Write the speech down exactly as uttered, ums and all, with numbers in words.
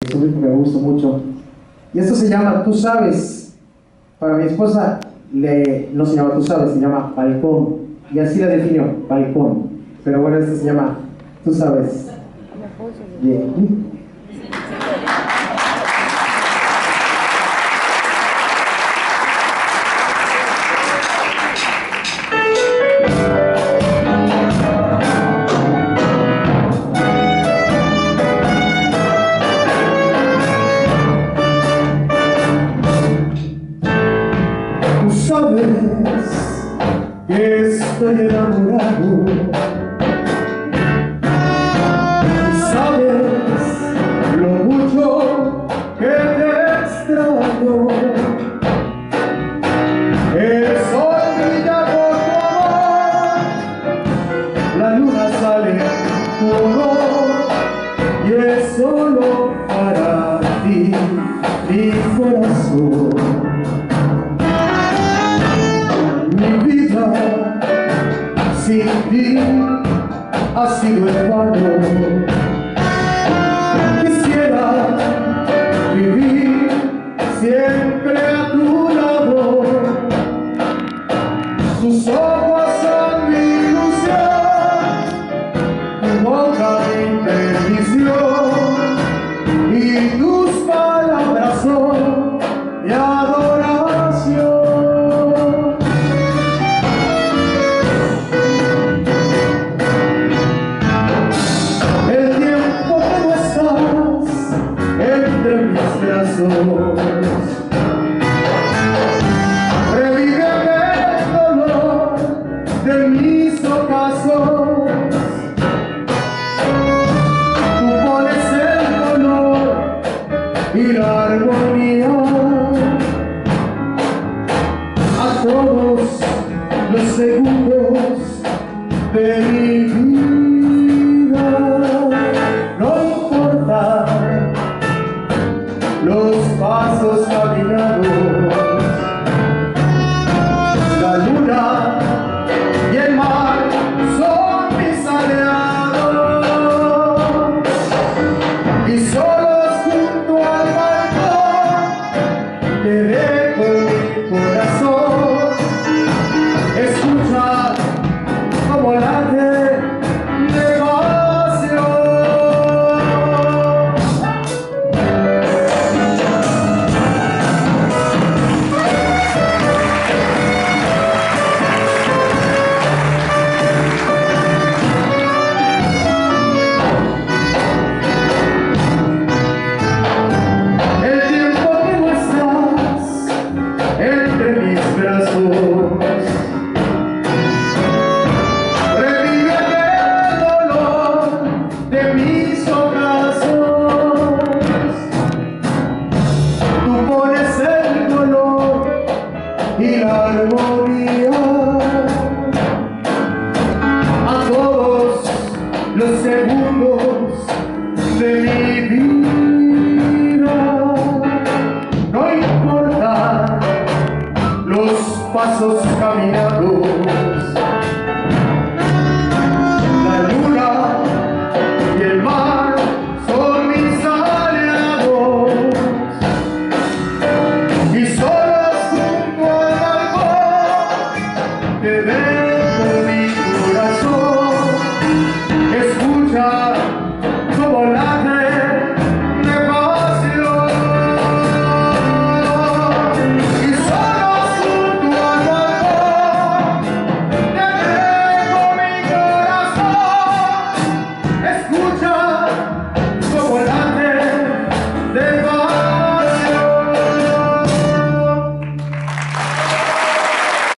Es un ritmo que me gusta mucho. Y esto se llama Tú Sabes. Para mi esposa le, no se llama Tú Sabes, se llama Balcón. Y así la definió, Balcón. Pero bueno, esto se llama Tú Sabes. Bien. Tú sabes que estoy enamorado. Tú sabes lo mucho que te extraño. Es olvidado tu amor. La luna sale tu olor y es solo para ti mi corazón. Sin ti ha sido en vano. Quisiera vivir siempre a tu lado. Tus ojos son mi ilusión, tu boca mi perdición, y tus palabras son mi adoración. Revíveme el dolor de mis ocasos. Tú pones el color y la armonía a todos los segundos de